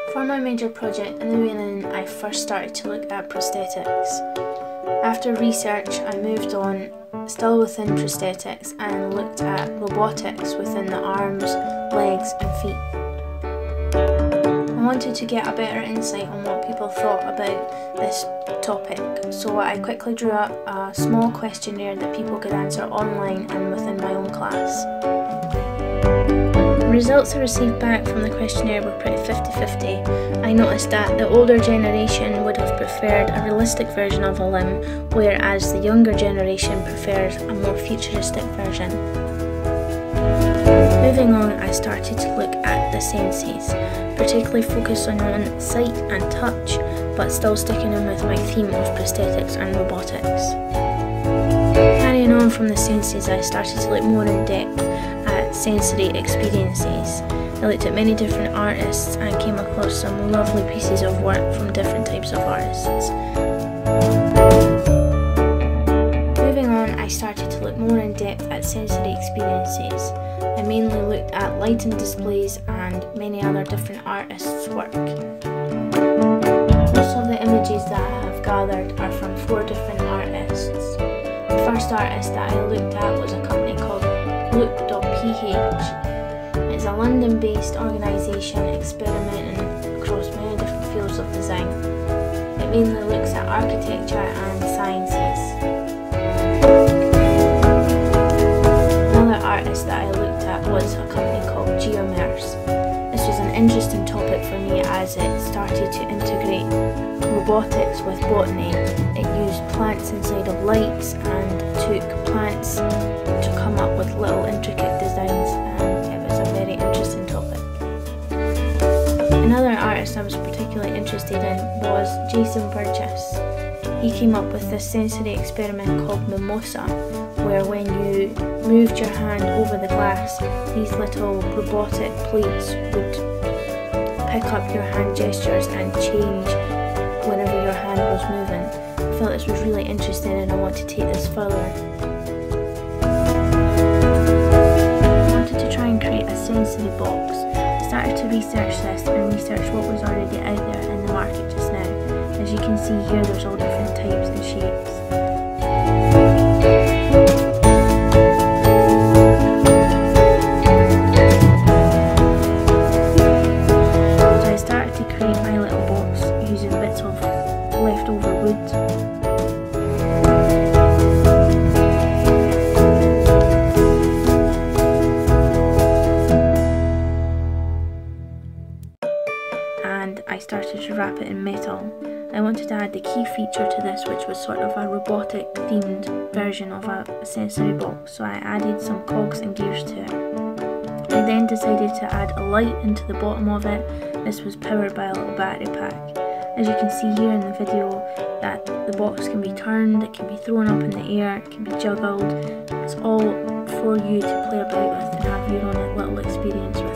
For my major project in the Whelan, I first started to look at prosthetics. After research, I moved on, still within prosthetics, and looked at robotics within the arms, legs and feet. I wanted to get a better insight on what people thought about this topic, so I quickly drew up a small questionnaire that people could answer online and within my own class. The results I received back from the questionnaire were pretty 50-50. I noticed that the older generation would have preferred a realistic version of a limb, whereas the younger generation prefers a more futuristic version. Moving on, I started to look at the senses, particularly focusing on sight and touch, but still sticking in with my theme of prosthetics and robotics. Carrying on from the senses, I started to look more in depth at sensory experiences. I looked at many different artists and came across some lovely pieces of work from different types of artists. Moving on, I started to look more in depth at sensory experiences. I mainly looked at lighting displays and many other different artists' work. Most of the images that I have gathered are from 4 different artists. The first artist that I looked at was a company called Look.ph. It's a London-based organisation experimenting across many different fields of design. It mainly looks at architecture and sciences. Another artist that I looked at was a company called Geomerce. This was an interesting topic for me as it started to integrate robotics with botany. It used plants inside of lights and took plants to come up with little intricate designs, and it was a very interesting topic. Another artist I was particularly interested in was Jason Burgess. He came up with this sensory experiment called Mimosa, where when you moved your hand over the glass, these little robotic plates would pick up your hand gestures and change whenever your hand was moving. I felt this was really interesting and I want to take this further. I wanted to try and create a sensory box. I started to research this and research what was already out there in the market just now. As you can see here, there's all different types and shapes. Leftover wood. And I started to wrap it in metal. I wanted to add the key feature to this, which was sort of a robotic themed version of a sensory box, so I added some cogs and gears to it. I then decided to add a light into the bottom of it. This was powered by a little battery pack. As you can see here in the video, that the box can be turned, it can be thrown up in the air, it can be juggled. It's all for you to play about with and have your own little experience with.